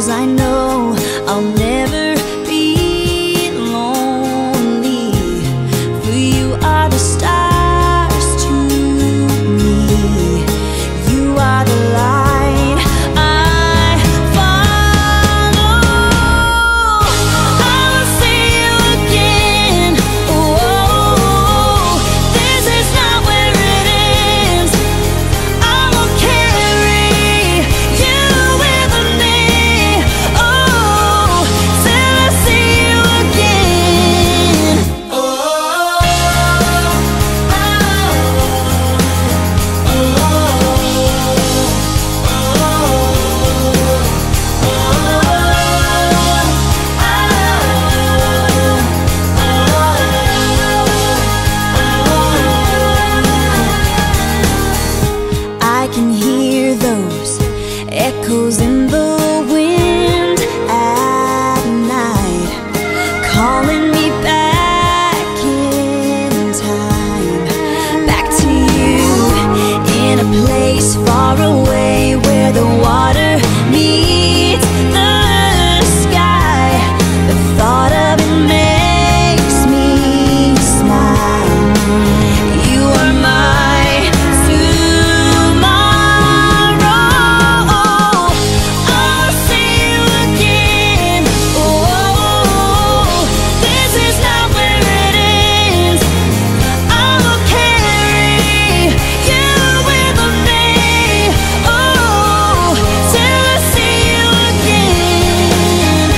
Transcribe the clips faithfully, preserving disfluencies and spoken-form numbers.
'cause I know I'll never be lonely. For you are the stars to me. You are the light I follow. I will see you again. Oh, this is not where it ends. I will carry you with me. Oh, till I see you again. Oh, oh, oh, I can hear those echoes in the wind at night, calling me back in time, back to you, in a place far away where the water meets the sky. The thought of it makes me smile. You are my tomorrow. I'll see you again. Oh, this is not where it ends. I will carry you with me. Oh, till I see you again.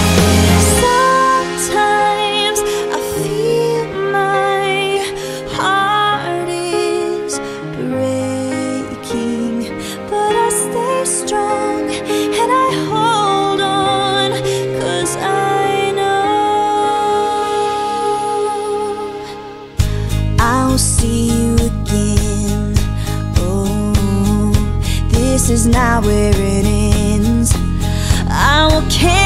Sometimes I feel my heart is breaking, but I stay strong and I hold on, 'cause I know I'll see you again. Oh, this is not where it ends. I will carry